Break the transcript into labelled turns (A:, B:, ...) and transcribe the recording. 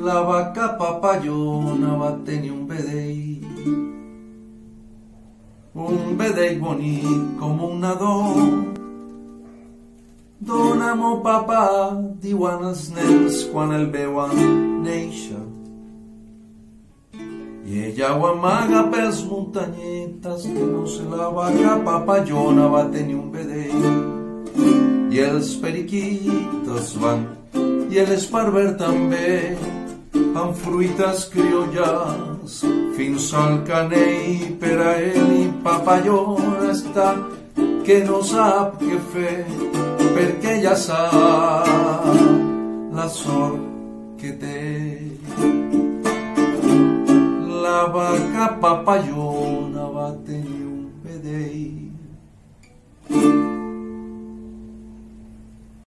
A: La vaca papallona va tenir un vedell bonic com un nadó. Dona-m'ho, papà, diuen els nens quan el veuen néixer. I ella ho amaga pels muntanyetes, que no sé, la vaca papallona va tenir un vedell. I els periquitos van, i l'esparver també, amb fruites criolles fins al canell. Per a ell i papallona està que no sap què fer, perquè ja sap la sort que té. La vaca papallona